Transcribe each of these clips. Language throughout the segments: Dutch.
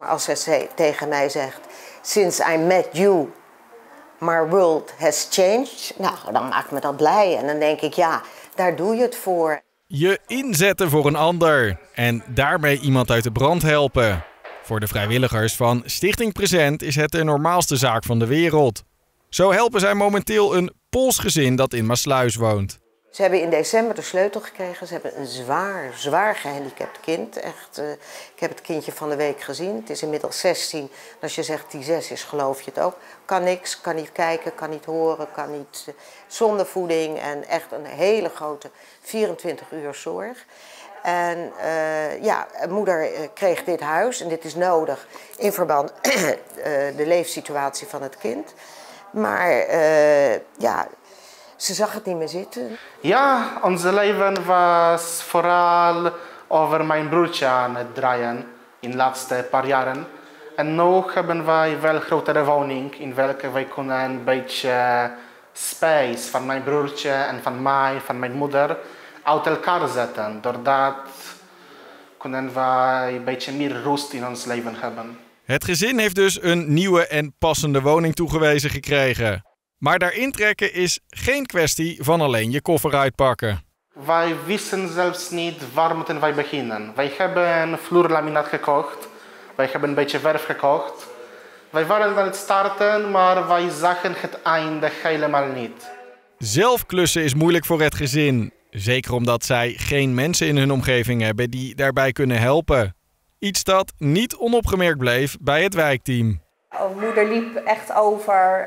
Als zij tegen mij zegt, since I met you, my world has changed. Nou, dan maakt me dat blij. En dan denk ik, ja, daar doe je het voor. Je inzetten voor een ander en daarmee iemand uit de brand helpen. Voor de vrijwilligers van Stichting Present is het de normaalste zaak van de wereld. Zo helpen zij momenteel een Pools gezin dat in Maassluis woont. Ze hebben in december de sleutel gekregen. Ze hebben een zwaar gehandicapt kind. Echt, ik heb het kindje van de week gezien. Het is inmiddels 16. Als je zegt die 6 is, geloof je het ook. Kan niks, kan niet kijken, kan niet horen, kan niet zonder voeding. En echt een hele grote 24 uur zorg. En ja, moeder kreeg dit huis en dit is nodig in verband de leefsituatie van het kind. Maar ja, ze zag het niet meer zitten. Ja, ons leven was vooral over mijn broertje aan het draaien in de laatste paar jaren. En nu hebben wij wel een grotere woning in welke wij kunnen een beetje space van mijn broertje en van mij, van mijn moeder, uit elkaar zetten. Doordat kunnen wij een beetje meer rust in ons leven hebben. Het gezin heeft dus een nieuwe en passende woning toegewezen gekregen. Maar daar intrekken is geen kwestie van alleen je koffer uitpakken. Wij wisten zelfs niet waar moeten wij beginnen. Wij hebben een vloerlaminaat gekocht. Wij hebben een beetje verf gekocht. Wij waren aan het starten, maar wij zagen het einde helemaal niet. Zelf klussen is moeilijk voor het gezin. Zeker omdat zij geen mensen in hun omgeving hebben die daarbij kunnen helpen. Iets dat niet onopgemerkt bleef bij het wijkteam. Moeder liep echt over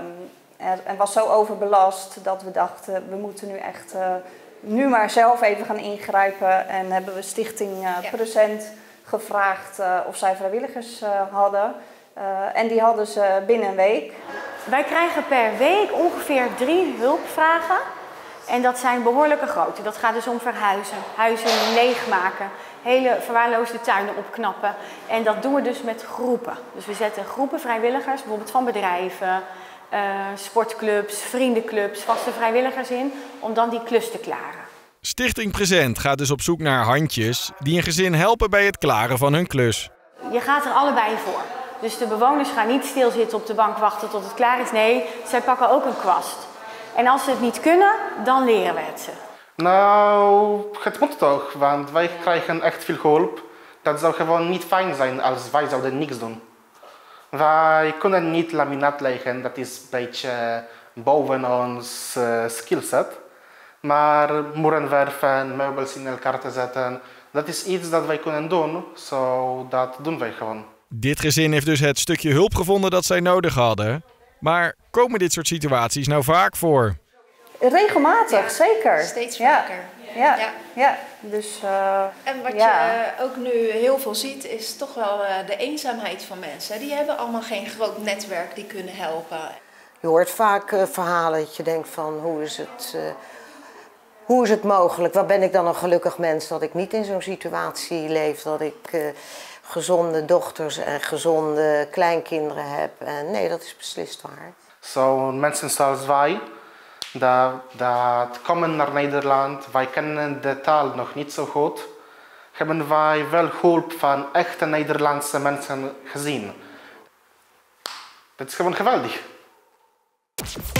en was zo overbelast dat we dachten, we moeten nu echt nu maar zelf even gaan ingrijpen. En hebben we Stichting Present gevraagd of zij vrijwilligers hadden. En die hadden ze binnen een week. Wij krijgen per week ongeveer 3 hulpvragen. En dat zijn behoorlijke grote. Dat gaat dus om verhuizen, huizen leegmaken, hele verwaarloosde tuinen opknappen. En dat doen we dus met groepen. Dus we zetten groepen vrijwilligers, bijvoorbeeld van bedrijven, sportclubs, vriendenclubs, vaste vrijwilligers in, om dan die klus te klaren. Stichting Present gaat dus op zoek naar handjes die een gezin helpen bij het klaren van hun klus. Je gaat er allebei voor. Dus de bewoners gaan niet stilzitten op de bank wachten tot het klaar is. Nee, zij pakken ook een kwast. En als ze het niet kunnen, dan leren we het ze. Nou, het moet toch, want wij krijgen echt veel hulp. Dat zou gewoon niet fijn zijn als wij zouden niks doen. Wij kunnen niet laminaat leggen, dat is een beetje boven ons skillset. Maar muren verven, meubels in elkaar te zetten, dat is iets dat wij kunnen doen, zo dat doen wij gewoon. Dit gezin heeft dus het stukje hulp gevonden dat zij nodig hadden. Maar komen dit soort situaties nou vaak voor? Regelmatig, ja, zeker. Steeds vaker. Ja. Dus, en wat je ook nu heel veel ziet, is toch wel de eenzaamheid van mensen. Die hebben allemaal geen groot netwerk die kunnen helpen. Je hoort vaak verhalen dat je denkt van hoe is het mogelijk? Wat ben ik dan een gelukkig mens dat ik niet in zo'n situatie leef, dat ik gezonde dochters en gezonde kleinkinderen heb. En nee, dat is beslist waar. Zo mensen zoals wij, dat komen naar Nederland, wij kennen de taal nog niet zo goed, hebben wij wel hulp van echte Nederlandse mensen gezien. Dat is gewoon geweldig.